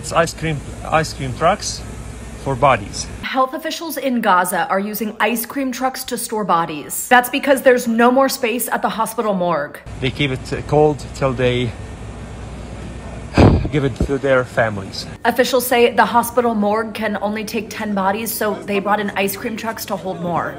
It's ice cream trucks for bodies. Health officials in Gaza are using ice cream trucks to store bodies. That's because there's no more space at the hospital morgue. They keep it cold till they give it to their families. Officials say the hospital morgue can only take 10 bodies, so they brought in ice cream trucks to hold more.